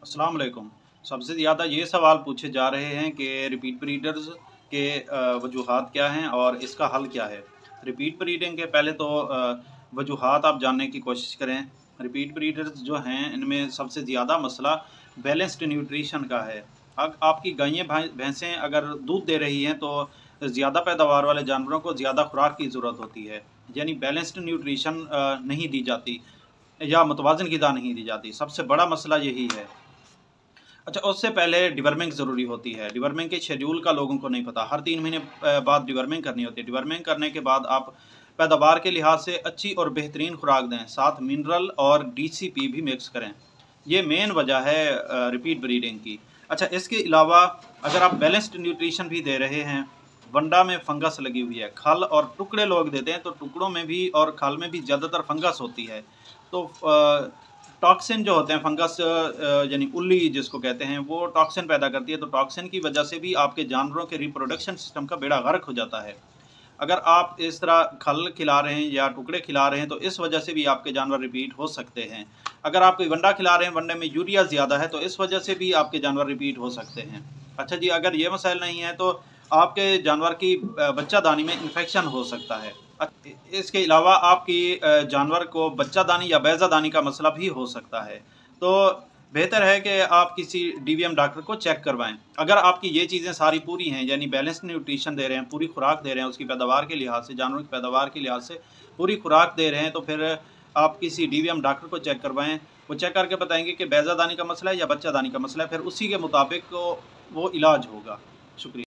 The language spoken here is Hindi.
अस्सलाम वालेकुम। सबसे ज़्यादा ये सवाल पूछे जा रहे हैं कि रिपीट ब्रीडर्स के वजूहात क्या हैं और इसका हल क्या है। रिपीट ब्रीडिंग के पहले तो वजूहात आप जानने की कोशिश करें। रिपीट ब्रीडर्स जो हैं इनमें सबसे ज़्यादा मसला बैलेंस्ड न्यूट्रिशन का है। आपकी गायें भैंसें अगर दूध दे रही हैं तो ज़्यादा पैदावार वाले जानवरों को ज़्यादा खुराक की ज़रूरत होती है, यानी बैलेंस्ड न्यूट्रिशन नहीं दी जाती या मुतवाज़िन ग़िज़ा नहीं दी जाती। सबसे बड़ा मसला यही है। अच्छा, उससे पहले डिवर्मिंग ज़रूरी होती है। डिवर्मिंग के शेड्यूल का लोगों को नहीं पता। हर 3 महीने बाद डिवर्मिंग करनी होती है। डिवर्मिंग करने के बाद आप पैदावार के लिहाज से अच्छी और बेहतरीन खुराक दें, साथ मिनरल और डीसीपी भी मिक्स करें। ये मेन वजह है रिपीट ब्रीडिंग की। अच्छा, इसके अलावा अगर आप बैलेंस्ड न्यूट्रिशन भी दे रहे हैं, वंडा में फंगस लगी हुई है, खल और टुकड़े लोग देते हैं तो टुकड़ों में भी और खल में भी ज़्यादातर फंगस होती है। तो टॉक्सिन जो होते हैं फंगस यानी उल्ली जिसको कहते हैं, वो टॉक्सिन पैदा करती है। तो टॉक्सिन की वजह से भी आपके जानवरों के रिप्रोडक्शन सिस्टम का बेड़ा गर्क हो जाता है। अगर आप इस तरह खल खिला रहे हैं या टुकड़े खिला रहे हैं तो इस वजह से भी आपके जानवर रिपीट हो सकते हैं। अगर आप कोई वंडा खिला रहे हैं, वंडे में यूरिया ज़्यादा है, तो इस वजह से भी आपके जानवर रिपीट हो सकते हैं। अच्छा जी, अगर ये मसाइल नहीं है तो आपके जानवर की बच्चादानी में इन्फेक्शन हो सकता है। इसके अलावा आपकी जानवर को बच्चादानी या बैज़ादानी का मसला भी हो सकता है। तो बेहतर है कि आप किसी डीवीएम डॉक्टर को चेक करवाएँ। अगर आपकी ये चीज़ें सारी पूरी हैं, यानी बैलेंस्ड न्यूट्रिशन दे रहे हैं, पूरी खुराक दे रहे हैं, उसकी पैदावार के लिहाज से, जानवरों की पैदावार के लिहाज से पूरी खुराक दे रहे हैं, तो फिर आप किसी डीवीएम डॉक्टर को चेक करवाएँ। वो चेक करके बताएँगे कि बैज़ादानी का मसला है या बच्चादानी का मसला है, फिर उसी के मुताबिक वो इलाज होगा। शुक्रिया।